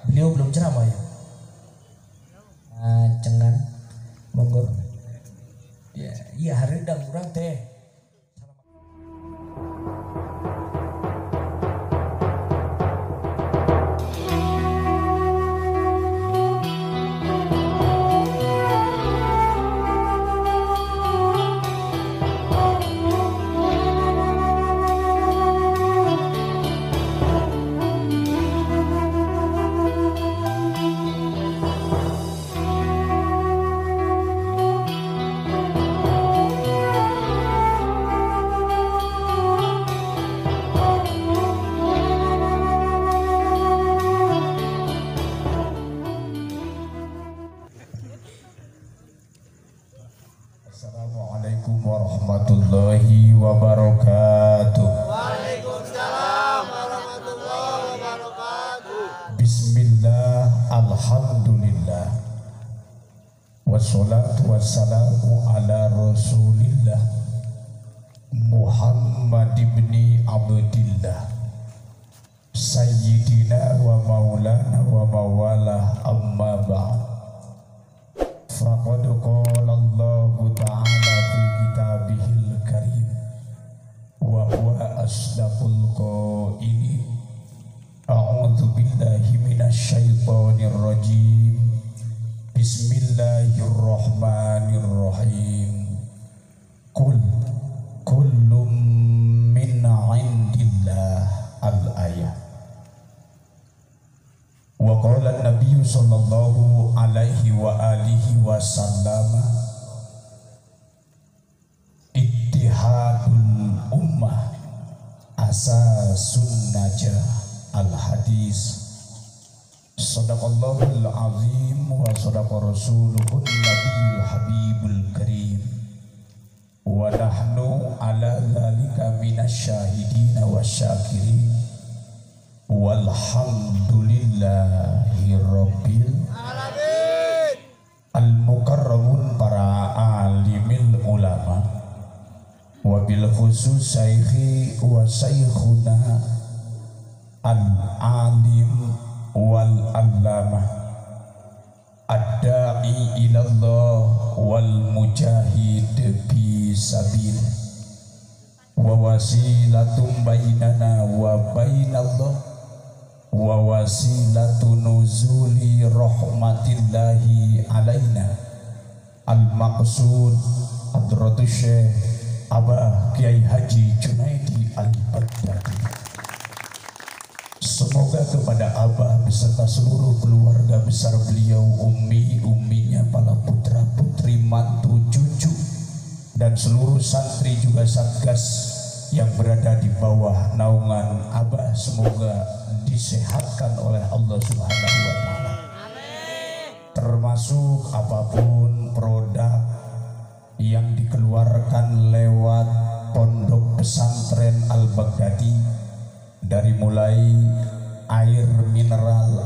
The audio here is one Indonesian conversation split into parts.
Beliau belum ceramah ya? Cengan monggo. Ya, iya hari udah kurang teh. Assalamualaikum warahmatullahi wabarakatuh. Waalaikumsalam warahmatullahi wabarakatuh. Bismillah, alhamdulillah, wassalatu wassalamu ala rasulillah Muhammad ibni Abdillah Sayyidina wa maulana wa mawalah, amma ba'd. Faqad qala Allahu ta'ala fi kitabihil karim wa huwa asdaqul qailin. A'udzu billahi minasy syaithanir rajim. Bismillahirrahmanirrahim. Kullum min 'indillah, al-ayat. Wa qala an-nabiy sallallahu alaihi wa alihi wasallam, ittihadul ummah asasun najah, al-hadis. Sadaqallahul azim wa sadaqa rasuluhun nabiyul habibul karim. Wa nahnu ala dhalika minasyahidina wasyakirin. Walhamdulillahi rabbil Alamin. al-mukarramun, para alimil ulama, wabil khusus syaihi wa syaikhuna al-alim wal allamah ad-da'i ilallah wal mujahid fi sabil wa wasilatum bainana wa bainallah wa wasilatu nuzuli rahmatillahi alaina, al-maqsud hadratus syekh Abah Kiai Haji Junaidi Al-Baghdadi. Semoga kepada Abah beserta seluruh keluarga besar beliau, umminya, para putra putri, mantu, cucu, dan seluruh santri juga satgas yang berada di bawah naungan Abah, semoga disehatkan oleh Allah Subhanahu wa Ta'ala. Termasuk apapun produk yang dikeluarkan lewat Pondok Pesantren Al-Baghdadi, dari mulai air mineral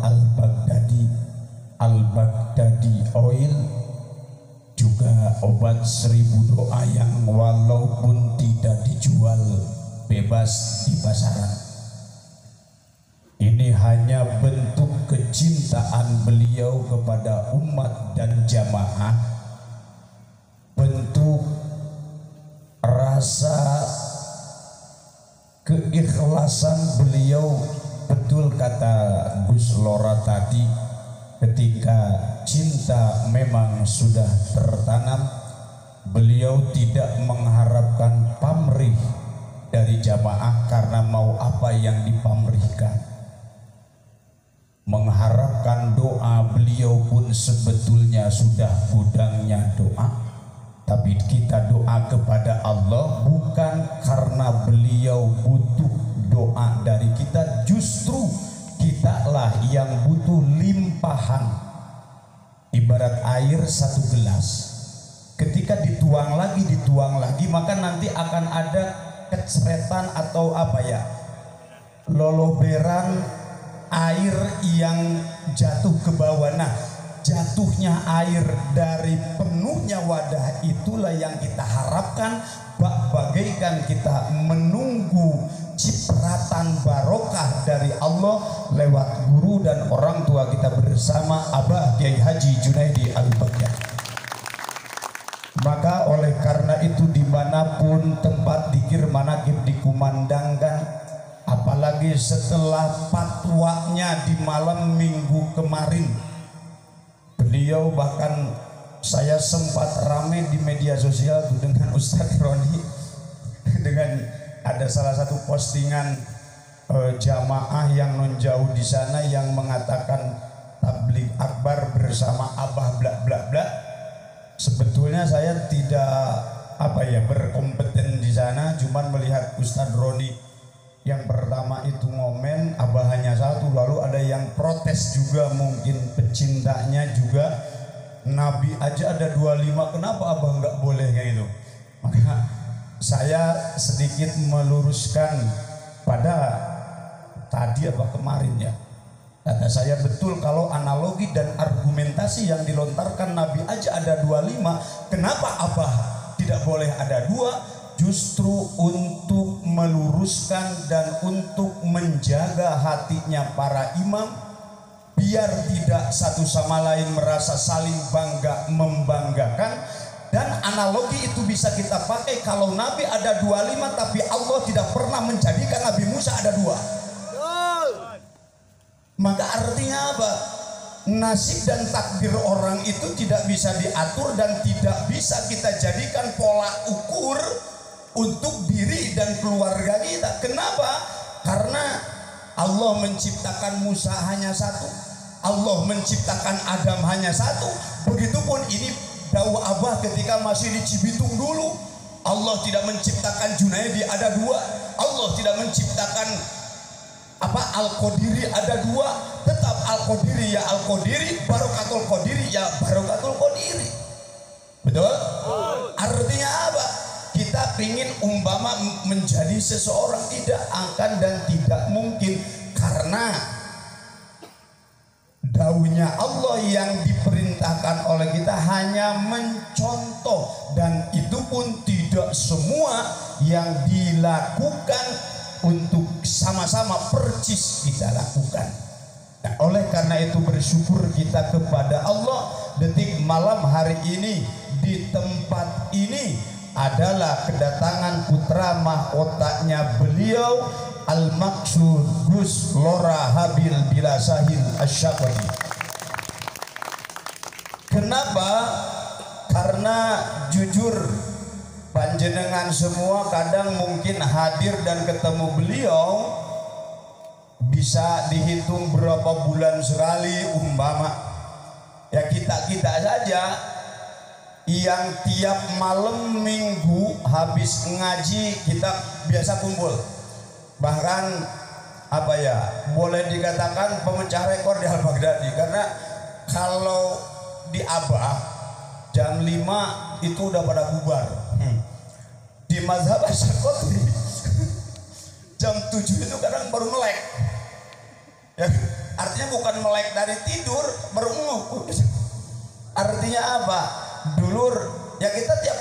Al-Baghdadi Oil, juga obat 1000 doa yang walaupun tidak dijual bebas di pasaran. Ini hanya bentuk kecintaan beliau kepada umat dan jamaah, bentuk rasa keikhlasan beliau. Betul kata Gus Lora tadi, ketika cinta memang sudah tertanam, beliau tidak mengharapkan pamrih dari jamaah, karena mau apa yang dipamrihkan. Mengharapkan doa beliau pun sebetulnya sudah gudangnya doa, tapi kita doa kepada Allah bukan karena beliau butuh doa dari kita, justru kitalah yang butuh limpahan. Ibarat air satu gelas, ketika dituang lagi, maka nanti akan ada keceretan atau apa ya, loloberan air yang jatuh ke bawah. Nah, jatuhnya air dari penuhnya wadah itulah yang kita harapkan, bagaikan kita menunggu cipratan barokah dari Allah lewat guru dan orang tua tua kita bersama Abah Kiai Haji Junaidi Al-Baghdadi. Maka oleh karena itu dimanapun tempat dzikir manaqib dikumandangkan, apalagi setelah fatwanya di malam minggu kemarin, beliau bahkan saya sempat ramai di media sosial dengan Ustadz Roni dengan ada salah satu postingan jamaah yang non jauh di sana yang mengatakan tabligh akbar bersama Abah bla bla bla. Sebetulnya saya tidak berkompeten di sana, cuman melihat Ustadz Roni yang pertama itu ngomen Abah hanya satu, lalu ada yang protes juga, mungkin pecintanya juga, Nabi aja ada 25, kenapa Abah nggak boleh kayak gitu. Maka saya sedikit meluruskan pada tadi apa kemarin ya, kata saya betul kalau analogi dan argumentasi yang dilontarkan Nabi aja ada 25, kenapa Abah tidak boleh ada 2? Justru untuk meluruskan dan untuk menjaga hatinya para imam biar tidak satu sama lain merasa saling bangga membanggakan. Dan analogi itu bisa kita pakai kalau Nabi ada 25 tapi Allah tidak pernah menjadikan Nabi Musa ada 2. Maka artinya apa? Nasib dan takdir orang itu tidak bisa diatur dan tidak bisa kita jadikan pola ukur untuk diri dan keluarga kita. Kenapa? Karena Allah menciptakan Musa hanya 1, Allah menciptakan Adam hanya 1. Begitupun ini dawuh Abah ketika masih di Cibitung dulu, Allah tidak menciptakan Junaidi ada 2, Allah tidak menciptakan Al-Qadiri ada 2, tetap Al-Qadiri ya Al-Qadiri, Barokatul Qadiri ya Barokatul Qadiri. Betul? Artinya apa? Kita ingin umpama menjadi seseorang tidak akan dan tidak mungkin, karena dawuhnya Allah yang diperintahkan oleh kita hanya mencontoh, dan itu pun tidak semua yang dilakukan untuk sama-sama percis kita lakukan. Nah, oleh karena itu bersyukur kita kepada Allah, detik malam hari ini di tempat ini adalah kedatangan putra mahkotanya beliau Al-Maksud Gus Lora Habil Bila Sahil Asy-Syafii. Kenapa? Karena jujur panjenengan semua kadang mungkin hadir dan ketemu beliau bisa dihitung berapa bulan sekali umpama. Ya kita saja yang tiap malam minggu habis ngaji kita biasa kumpul. Bahkan boleh dikatakan pemecah rekor di Al-Baghdadi, karena kalau di Abah jam 5 itu udah pada bubar. Di mazhab Asy-Syaqoti jam 7 itu kadang baru melek. Ya, artinya bukan melek dari tidur, baru ngumpul. Artinya apa? Dulur, ya kita tiap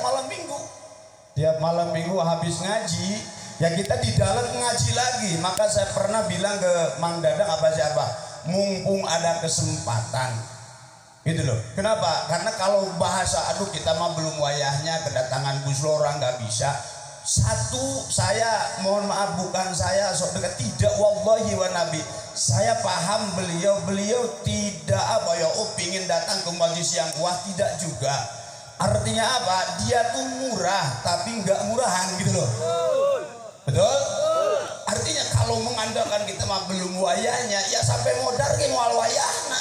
malam minggu habis ngaji, ya kita di dalam ngaji lagi. Maka saya pernah bilang ke Mang Dadang mumpung ada kesempatan, gitu loh. Kenapa? Karena kalau bahasa kita mah belum wayahnya kedatangan Gus Lora, nggak bisa. Satu, saya mohon maaf, bukan saya sok dekat, tidak, wallahi wa nabi, saya paham beliau tidak pingin datang ke majelis yang wah, tidak juga. Artinya apa? Dia tuh murah tapi nggak murahan, gitu loh. Betul? Artinya kalau mengandalkan kita mah belum wayahnya, ya sampai modar ke mual wayahna.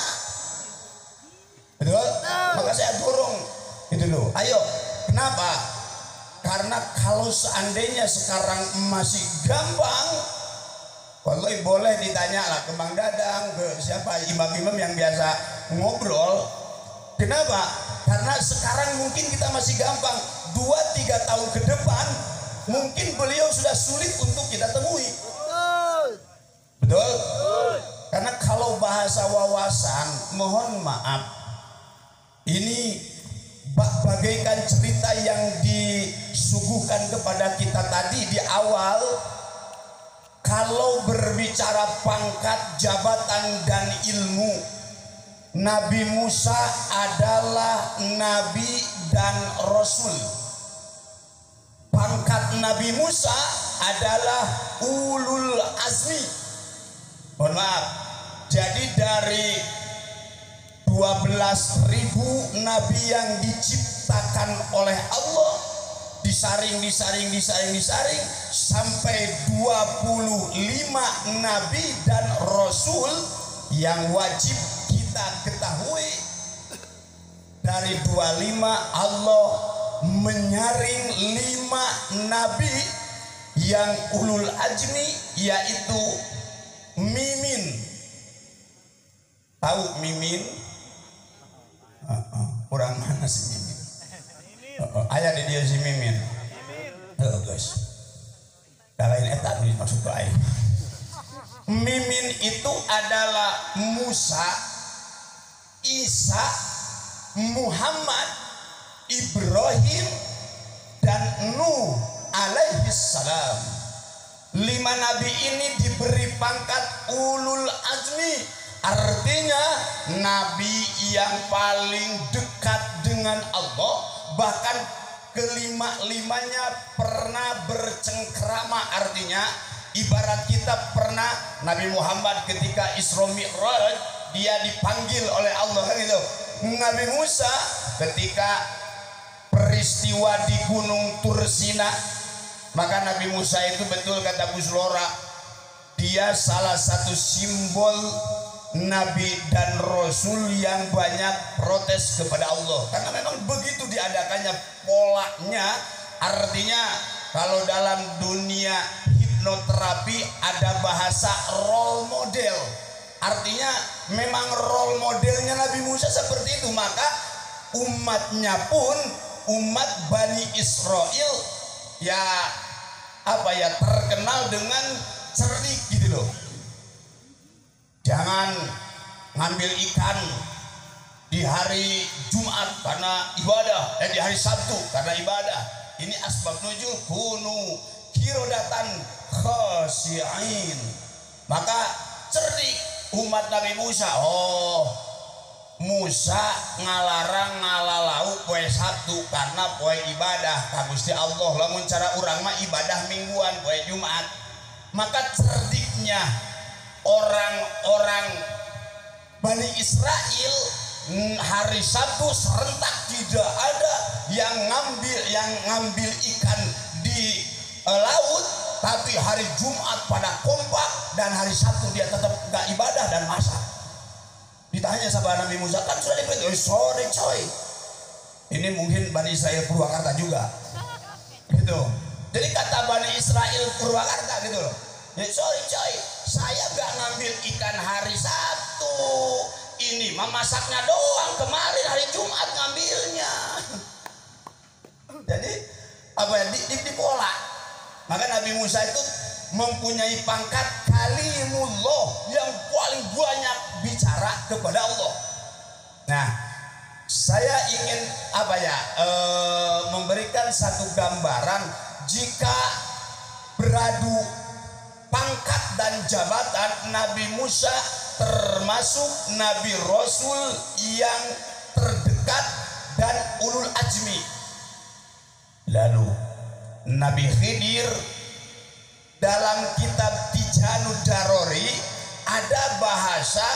Betul? Maka saya dorong itu loh. Ayo, kenapa? Karena kalau seandainya sekarang masih gampang, wallahi boleh ditanya lah ke Bang Dadang, ke siapa imam-imam yang biasa ngobrol. Kenapa? Karena sekarang mungkin kita masih gampang, 2-3 tahun ke depan mungkin beliau sudah sulit untuk kita temui. Betul? Karena kalau bahasa wawasan, mohon maaf, ini bagaikan cerita yang disuguhkan kepada kita tadi di awal. Kalau berbicara pangkat, jabatan dan ilmu, Nabi Musa adalah nabi dan rasul. Pangkat Nabi Musa adalah ulul azmi. Mohon maaf. Jadi dari 12.000 nabi yang diciptakan oleh Allah, disaring sampai 25 nabi dan rasul yang wajib kita ketahui. Dari 25 Allah menyaring 5 nabi yang ulul azmi, yaitu Mimin. Tahu Mimin? Orang mana si Mimin? Ayah di dia si Mimin. Guys, lain eta nulis maksud baik. Mimin itu adalah Musa, Isa, Muhammad, Ibrahim, dan Nuh alaihi salam. 5 nabi ini diberi pangkat ulul azmi, artinya nabi yang paling dekat dengan Allah. Bahkan kelima-limanya pernah bercengkrama, artinya ibarat kita pernah Nabi Muhammad ketika Isra Mi'raj dia dipanggil oleh Allah kan gitu. Nabi Musa ketika peristiwa di Gunung Tursina, maka Nabi Musa itu betul kata Gus Lora, dia salah satu simbol Nabi dan Rasul yang banyak protes kepada Allah, karena memang begitu diadakannya polanya. Artinya kalau dalam dunia hipnoterapi ada bahasa role model, artinya memang role modelnya Nabi Musa seperti itu. Maka umatnya pun umat Bani Israel ya terkenal dengan cerdik gitu loh. Jangan ngambil ikan di hari Jumat karena ibadah, di hari Sabtu karena ibadah. Ini asbab nuzul, kunu kirodatan khasi'in. Maka cerdik umat Nabi Musa. Musa ngalarang ngalalau poe Sabtu karena poe ibadah ka Gusti Allah. Lamun cara urang mah ibadah mingguan poe Jumat. Maka cerdiknya orang-orang Bani Israel hari Sabtu serentak tidak ada yang ngambil ikan di laut, tapi hari Jumat pada kompak dan hari Sabtu dia tetap gak ibadah dan masak. Ditanya sama Nabi Musa, kan sudah diperintah, sorry coy, ini mungkin Bani Israel Purwakarta juga gitu. Jadi kata Bani Israel Purwakarta gitu loh, ya sorry coy, saya gak ngambil ikan hari Sabtu, ini mah masaknya doang, kemarin hari Jumat ngambilnya. Jadi di pola. Maka Nabi Musa itu mempunyai pangkat kalimullah yang paling banyak bicara kepada Allah. Nah, saya ingin memberikan satu gambaran jika beradu pangkat dan jabatan, Nabi Musa termasuk Nabi Rasul yang terdekat dan ulul azmi. Lalu Nabi Khidir dalam kitab Tijanud Darori ada bahasa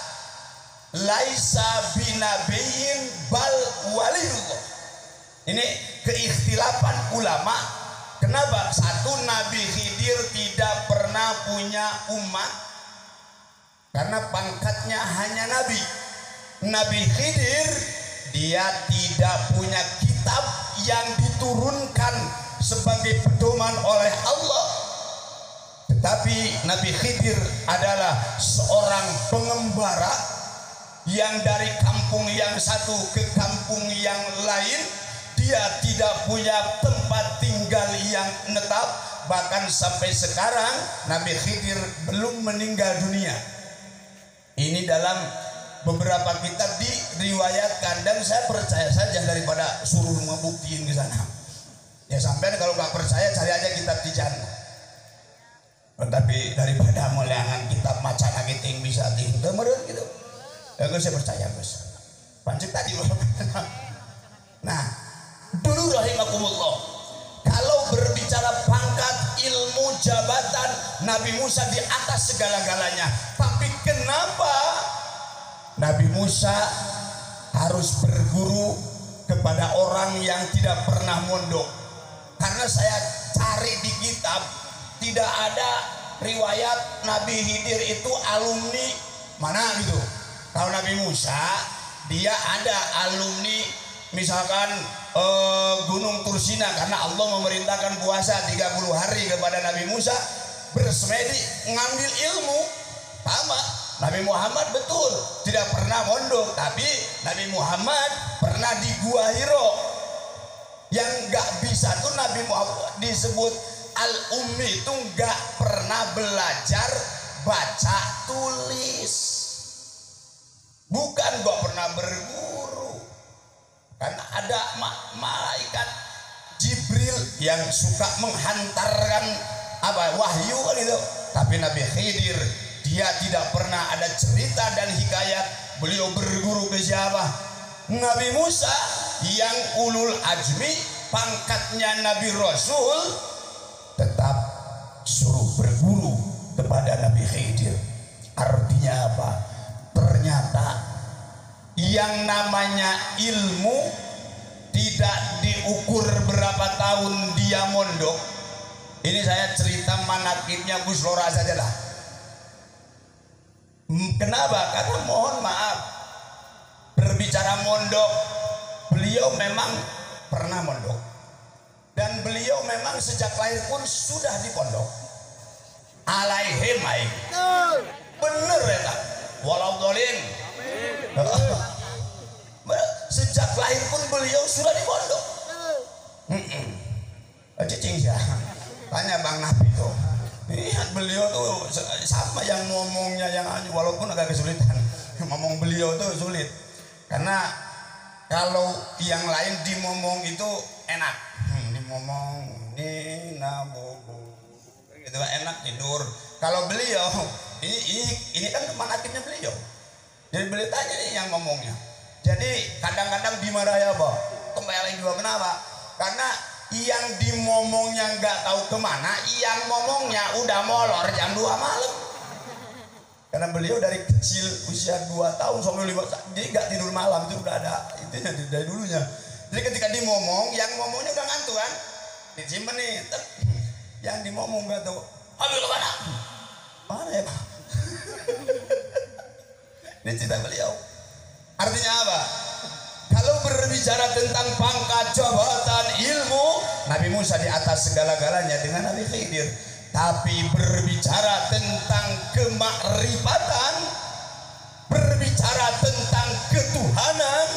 laisa binabiyin bal waliyullah. Ini keikhtilafan ulama. Kenapa? Satu, Nabi Khidir tidak pernah punya umat karena pangkatnya hanya nabi. Nabi Khidir dia tidak punya kitab yang diturunkan sebagai pedoman oleh Allah. Tetapi Nabi Khidir adalah seorang pengembara yang dari kampung yang satu ke kampung yang lain. Dia tidak punya tempat tinggal yang netap. Bahkan sampai sekarang Nabi Khidir belum meninggal dunia. Ini dalam beberapa kitab diriwayatkan, dan saya percaya saja daripada suruh ngebuktiin ke sana. Ya sampai kalau nggak percaya cari aja kitab Tijana. Tapi daripada melihat kitab macan gitu yang bisa tinggal gitu. Ya Gus, saya percaya Gus. Pancik tadi. Nah, dulu rahimakumullah, kalau berbicara pangkat, ilmu, jabatan, Nabi Musa di atas segala-galanya. Tapi kenapa Nabi Musa harus berguru kepada orang yang tidak pernah mondok? Karena saya cari di kitab, tidak ada riwayat Nabi Khidir itu alumni mana gitu. Kalau Nabi Musa, dia ada alumni misalkan Gunung Tursina, karena Allah memerintahkan puasa 30 hari kepada Nabi Musa, bersemedi ngambil ilmu. Sama Nabi Muhammad betul tidak pernah mondok, tapi Nabi Muhammad pernah di Gua Hiro. Yang nggak bisa tuh Nabi Muhammad disebut al-ummi itu nggak pernah belajar baca tulis, bukan nggak pernah berguru. Karena ada malaikat Jibril yang suka menghantarkan wahyu kan itu. Tapi Nabi Khidir dia tidak pernah ada cerita dan hikayat beliau berguru ke siapa. Nabi Musa yang ulul ajmi, pangkatnya Nabi Rasul, tetap suruh berguru kepada Nabi Khidir. Artinya apa? Ternyata yang namanya ilmu tidak diukur berapa tahun dia mondok. Ini saya cerita manakibnya Gus Lora saja lah. Kenapa? Karena mohon maaf, berbicara mondok, beliau memang pernah mondok, dan beliau memang sejak lahir pun sudah di pondok. Alaihim aing. Bener ya tak? Walau dolim. Sejak lahir pun beliau sudah di pondok. Cicing ya. Tanya Bang Nabi tuh. Lihat beliau tuh sama yang ngomongnya yang walaupun agak kesulitan. Ngomong beliau tuh sulit. Karena kalau yang lain dimomong itu enak. Dimomong ini nabobo. Gitu kan enak tidur. Kalau beliau ini kan manakibnya beliau. Jadi beliau tanya nih yang ngomongnya. Jadi kadang-kadang dimarahi apa? Kembali juga kenapa? Karena yang dimomongnya nggak tahu kemana, yang ngomongnya udah molor jam 2 malam. Karena beliau dari kecil usia 2 tahun sampai 5 tahun, jadi nggak tidur malam, itu udah ada intinya dari dulunya. Jadi ketika dimomong, yang ngomongnya udah ngantuk kan, disimpan nih, yang dimomong nggak tahu. Ambil ke mana? Mana ya Pak? Ini cerita beliau. Artinya apa? Kalau berbicara tentang pangkat, jabatan, ilmu, Nabi Musa di atas segala-galanya dengan Nabi Khidir. Tapi berbicara tentang kemakrifatan, berbicara tentang ketuhanan,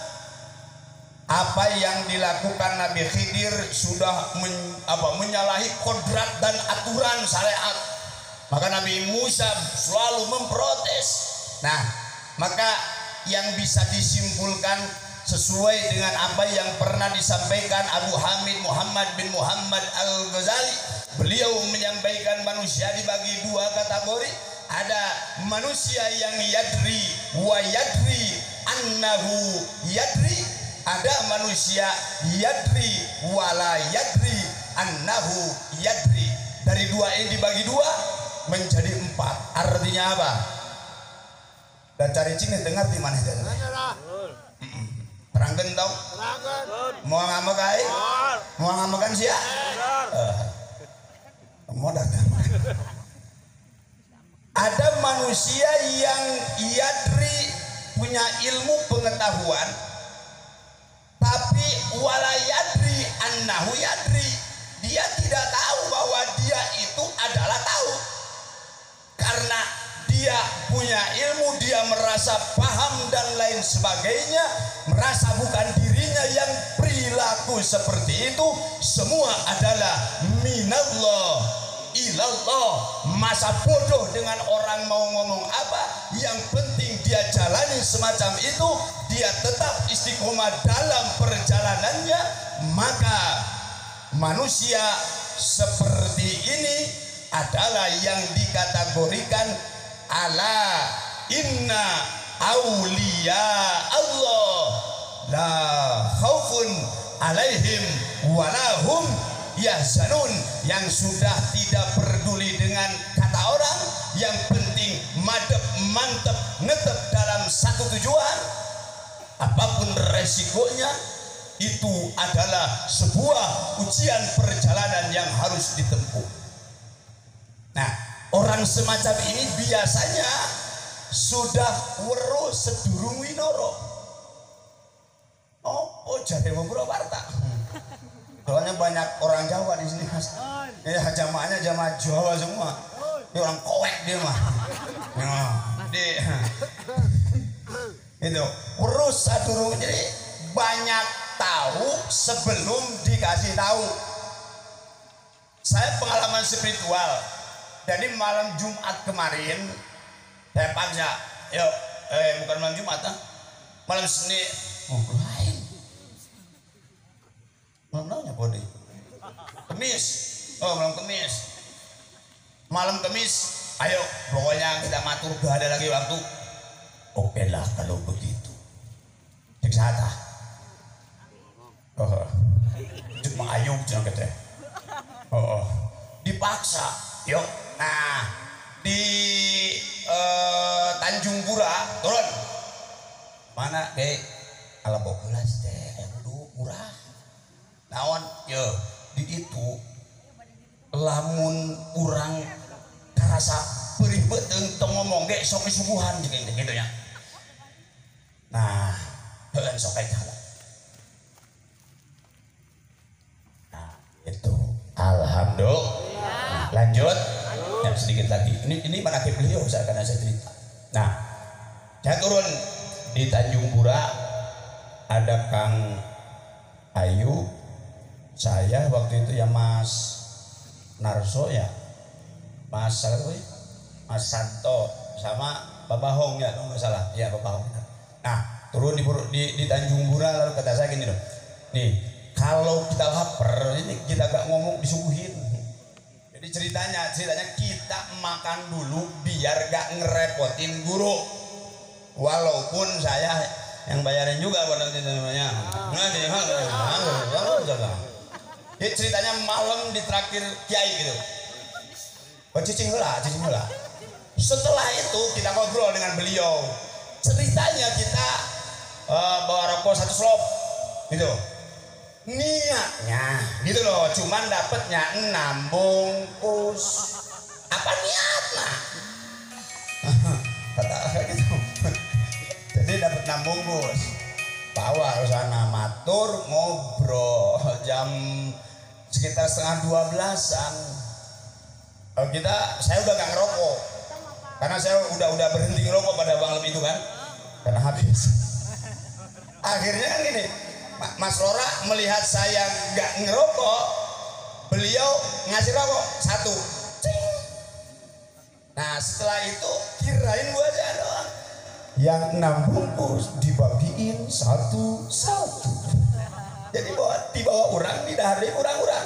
apa yang dilakukan Nabi Khidir sudah menyalahi kodrat dan aturan syariat. Maka Nabi Musa selalu memprotes. Nah, maka yang bisa disimpulkan sesuai dengan apa yang pernah disampaikan Abu Hamid Muhammad bin Muhammad Al-Ghazali. Beliau menyampaikan manusia dibagi 2 kategori. Ada manusia yang yadri wa yadri annahu yadri. Ada manusia yadri wala yadri annahu yadri. Dari 2 ini dibagi 2 menjadi 4. Artinya apa? Dan cari cing dengar di mana saja. Terangkan tau? Mau ngamak kai? Mau ngamakan sia? Mau datang. Ada manusia yang yadri, punya ilmu pengetahuan, tapi wala yadri annahu yadri. Dia tidak tahu bahwa dia itu adalah tahu. Karena dia punya ilmu, dia merasa paham dan lain sebagainya, merasa bukan dirinya yang perilaku seperti itu semua adalah minallah ilallah. Masa bodoh dengan orang mau ngomong apa, yang penting dia jalani semacam itu, dia tetap istiqomah dalam perjalanannya. Maka manusia seperti ini adalah yang dikategorikan ala inna auliya Allah la khaufun alaihim walahum yahzanun, yang sudah tidak peduli dengan kata orang, yang penting madep mantep netep dalam satu tujuan, apapun resikonya itu adalah sebuah ujian perjalanan yang harus ditempuh. Nah, orang semacam ini biasanya sudah weruh sedurung winoro. Oh, jadi memburu warta. Soalnya banyak orang Jawa di sini, Mas. Ya, jamaahnya jamaah Jawa semua. Ini orang kowek dia mah. Itu urus sadurung, jadi banyak tahu sebelum dikasih tahu. Saya pengalaman spiritual. Jadi malam Jumat kemarin saya paksa, yuk, bukan malam Jumat, malam Senin. Oh, lain. Malamnya bodi. Kemis. Oh, malam Kemis. Malam Kemis, ayo pokoknya kita matur, gak ada lagi waktu. Oke lah kalau begitu. Cek sata. Oh, cuma ayo jangan kete. Oh, dipaksa. Yuk. Nah, di Tanjung Pura turun. Mana deh? Ala bokulas teh, kudu murah. Naon, yo di itu lamun urang karasa perih beteng tong ngomong ge sok disubuhan gitu nya. Nah, heueun sok kaita. Nah, itu alhamdulillah. Nah, lanjut. Ya, sedikit lagi. Ini manakib beliau karena saya cerita. Nah, saya turun di Tanjung Pura, ada Kang Ayu, saya waktu itu ya Mas Narso ya, Mas Santo sama Bapak Hong ya, kalau nggak salah, ya Bapak Hong. Nah, turun di Tanjung Pura, lalu kata saya gini loh, nih kalau kita lapar ini kita gak ngomong disuguhin. Jadi ceritanya kita makan dulu biar gak ngerepotin guru, walaupun saya yang bayarin juga pada itu namanya. Jadi ceritanya malam ditraktir kiai gitu. Oh, cicing heula. Setelah itu kita ngobrol dengan beliau. Ceritanya kita bawa rokok satu slop gitu. Niatnya gitu loh, cuman dapatnya 6 bungkus. Apa niatnya? Kata gitu. Jadi dapat 6 bungkus. Bawa ke sana, matur ngobrol jam sekitar setengah 12-an. Saya udah gak ngerokok karena saya udah berhenti ngerokok pada malam itu kan, karena habis. Akhirnya kan gini, Mas Lora melihat saya gak ngerokok, beliau ngasih rokok 1. Cing. Nah setelah itu kirain gua aja doang, yang 6 bungkus dibagiin satu-satu. Jadi dibawa orang, didahari orang-orang.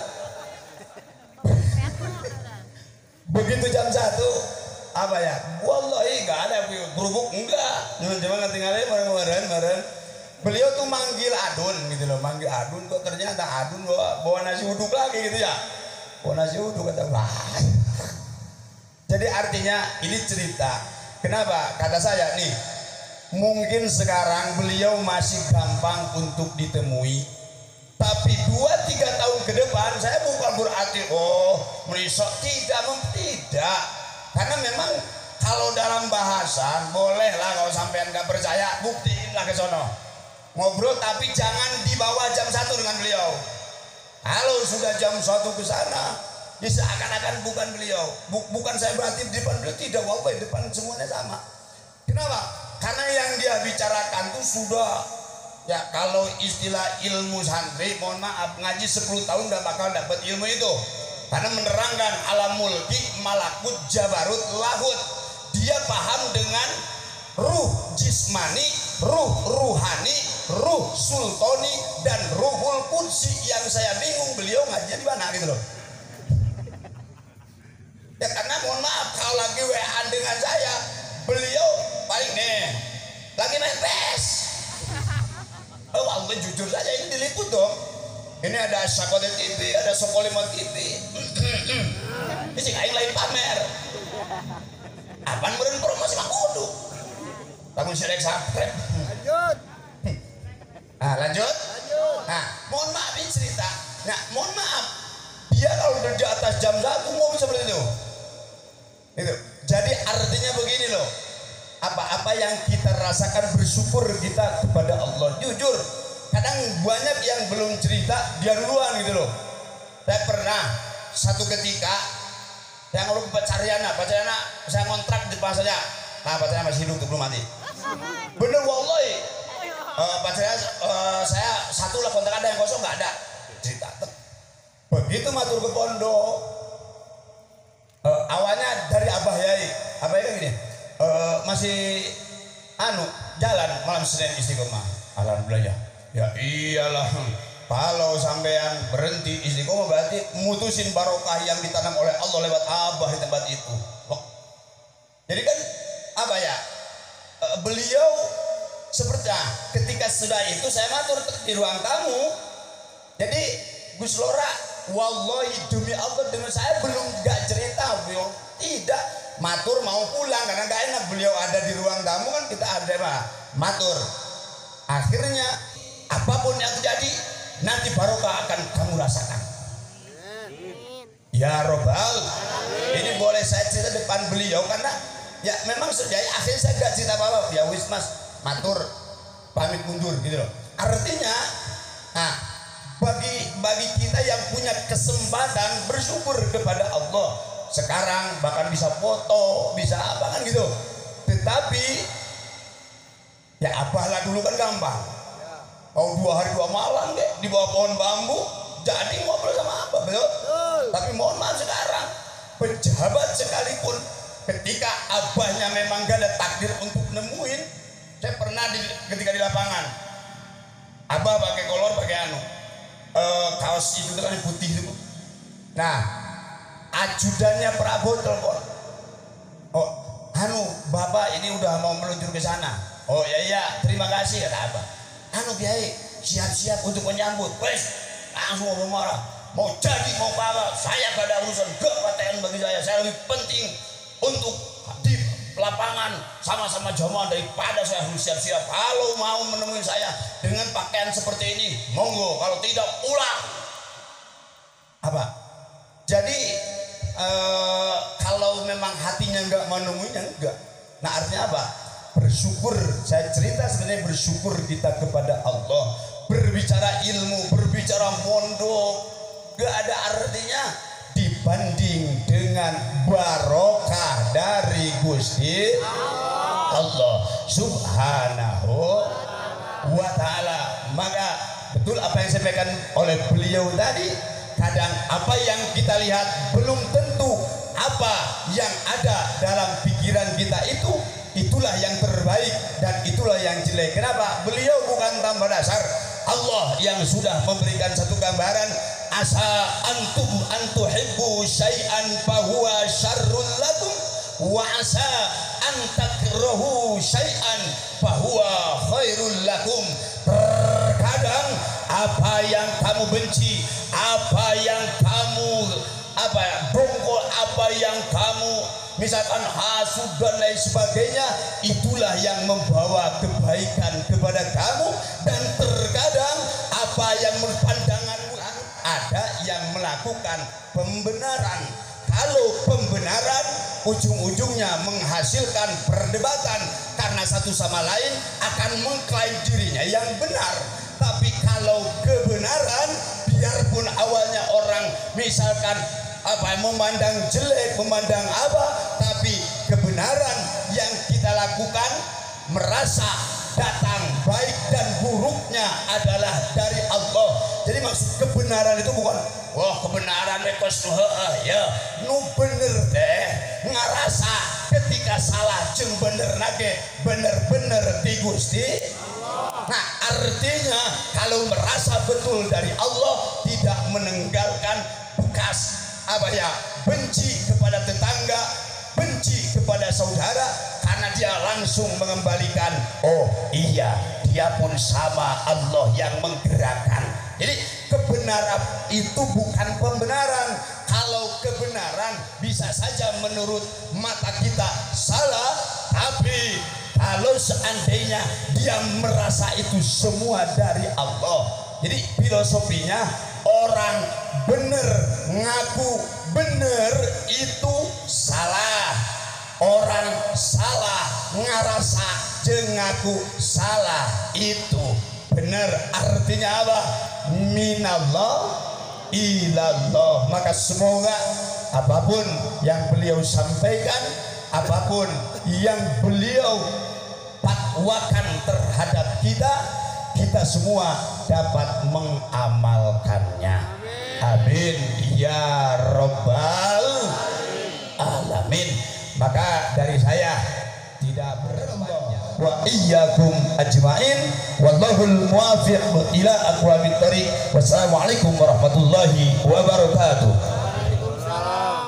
Begitu jam 1, apa ya? Wallahi gak ada kerupuk, enggak. Cuma tinggalnya meren. Beliau tuh manggil adun gitu loh, manggil adun, kok ternyata adun bawa nasi uduk lagi gitu ya. Bawa nasi uduk, kata wah. Jadi artinya ini cerita. Kenapa? Kata saya nih, mungkin sekarang beliau masih gampang untuk ditemui, tapi 2-3 tahun ke depan saya bukan berarti merisok, tidak. Karena memang kalau dalam bahasan bolehlah, kalau sampean nggak percaya buktiinlah ke sono, ngobrol, tapi jangan dibawa jam 1 dengan beliau. Kalau sudah jam 1 ke sana, ya seakan-akan bukan beliau. Bukan saya berarti di depan beliau, tidak, wallahi depan semuanya sama. Kenapa? Karena yang dia bicarakan itu sudah, ya kalau istilah ilmu santri, mohon maaf, ngaji 10 tahun gak bakal dapat ilmu itu. Karena menerangkan alam mulki, malakut, jabarut, lahut. Dia paham dengan ruh jismani, ruh ruhani, ruh sultani, dan ruhul qudsi. Yang saya bingung beliau ngaji di mana gitu loh. Ya karena mohon maaf, kalau lagi WA dengan saya, beliau paling nih jujur saja ini diliput dong. Ini ada Sakote TV, ada Sokolimo TV. Ini sih lain pamer. Apaan meureun promosi mah kudu. Lamun si rek subscribe. Lanjut. Lanjut. Nah, mohon maaf ini cerita. Nah, mohon maaf. Dia kalau udah di atas jam 1 mau seperti itu. Itu. Jadi artinya begini loh. Apa-apa yang kita rasakan bersyukur kita kepada Allah. Jujur, kadang banyak yang belum cerita dia duluan gitu loh. Saya pernah satu ketika yang lu pacarnya saya ngontrak di depan saja. Nah, pacarnya masih hidup tuh, belum mati. Bener wallahi. Pacarnya saya satu lah kontrak, ada yang kosong nggak ada. Cerita. Begitu matur ke pondok. Awalnya dari Abah Yai. Abah Yai kan gini. Masih jalan malam Senin Istiqomah. Alhamdulillah ya. Ya iyalah. Kalau sampean berhenti istiqomah berarti mutusin barokah yang ditanam oleh Allah lewat Abah di tempat itu. Jadi kan apa ya? Beliau seperti ketika sudah itu saya matur di ruang tamu. Jadi Gus Lora, wallahi demi Allah dengan saya belum gak cerita beliau. Tidak matur mau pulang karena gak enak beliau ada di ruang tamu kan kita ada matur. Akhirnya apapun yang terjadi nanti barokah akan kamu rasakan. Ya Robbal, ini boleh saya cerita depan beliau karena ya memang sejak akhirnya saya gak cerita apa-apa. Ya wis mas, matur pamit mundur gitu loh. Artinya, bagi kita yang punya kesempatan bersyukur kepada Allah. Sekarang bahkan bisa foto, bisa apa kan gitu. Tetapi ya apalah dulu kan gampang. 2 hari 2 malam deh di bawah pohon bambu jadi ngobrol sama Abah, betul? Tapi mohon maaf sekarang pejabat sekalipun ketika Abahnya memang gak ada takdir untuk nemuin. Saya pernah ketika di lapangan Abah pakai kolor pakai kaos itu kan putih itu. Nah ajudannya Prabowo telepon, Bapak ini udah mau meluncur ke sana. Oh ya terima kasih kata Abah. Biaya siap-siap untuk menyambut. Wes langsung ngomong marah. Mau jadi mau apa? Saya gak ada urusan. Gak PTN bagi saya. Saya lebih penting untuk di lapangan sama-sama jamaah daripada saya harus siap-siap. Kalau mau menemui saya dengan pakaian seperti ini, monggo. Kalau tidak pulang. Apa? Jadi kalau memang hatinya nggak menemuinya enggak. Nah artinya apa? Bersyukur, saya cerita sebenarnya bersyukur kita kepada Allah. Berbicara ilmu, berbicara mondok gak ada artinya dibanding dengan barokah dari Gusti Allah Subhanahu wa ta'ala. Maka betul apa yang disampaikan oleh beliau tadi, kadang apa yang kita lihat belum tentu apa yang ada dalam pikiran kita itulah yang terbaik dan itulah yang jelek. Kenapa? Beliau bukan tambah dasar. Allah yang sudah memberikan satu gambaran, asa antuhibbu syai'an fahuwa syarrul lakum wa asa antakrahu syai'an fahuwa khairul lakum. Terkadang apa yang kamu benci, apa yang kamu bongkol, apa yang kamu misalkan hasud dan lain sebagainya, itulah yang membawa kebaikan kepada kamu. Dan terkadang apa yang pandanganmu ada yang melakukan pembenaran. Kalau pembenaran ujung-ujungnya menghasilkan perdebatan karena satu sama lain akan mengklaim dirinya yang benar. Tapi kalau kebenaran, biarpun awalnya orang misalkan memandang jelek, memandang tapi kebenaran yang kita lakukan merasa datang baik dan buruknya adalah dari Allah. Jadi maksud kebenaran itu bukan kebenaran rekos ya nu bener deh ngarasa ketika salah jeung bener nage bener-bener di Gusti. Nah artinya kalau merasa betul dari Allah, tidak meninggalkan bekas benci kepada tetangga, benci kepada saudara, karena dia langsung mengembalikan, oh iya dia pun sama, Allah yang menggerakkan. Jadi kebenaran itu bukan pembenaran. Kalau kebenaran bisa saja menurut mata kita salah, tapi kalau seandainya dia merasa itu semua dari Allah, jadi filosofinya orang bener ngaku bener itu salah, orang salah ngarasa jengaku salah itu bener. Artinya apa? Minallah ilallah. Maka semoga apapun yang beliau sampaikan, apapun yang beliau fatwakan terhadap kita, kita semua dapat mengamalkannya. Amin ya rabbal alamin. Maka dari saya tidak berbanyak. Wa iyyakum ajmain wallahul muwaffiq ila aqwamit thoriq. Wassalamualaikum warahmatullahi wabarakatuh. Waalaikumsalam.